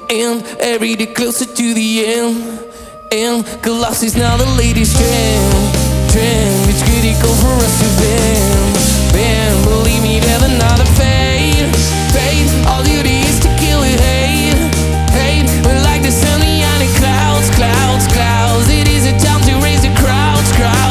And every day closer to the end. And Colossus is now the latest trend. It's critical for us to bend. Believe me, there's another fate. All duty is to kill with hate. We're like the sun behind the clouds. It is a time to raise the crowds.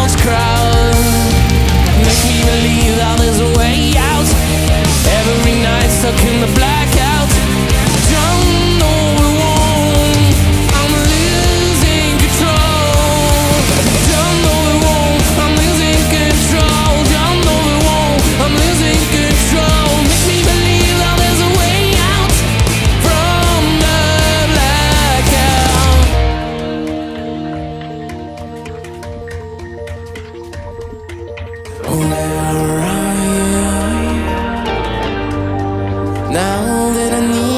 Make me believe that there's a way out. Every night stuck in the blackout. Don't know we won't. I'm losing control. Don't know we won't. I'm losing control. Don't know we won't. I'm losing control. Make me believe that there's a way out from the blackout. Where are you? Now that I need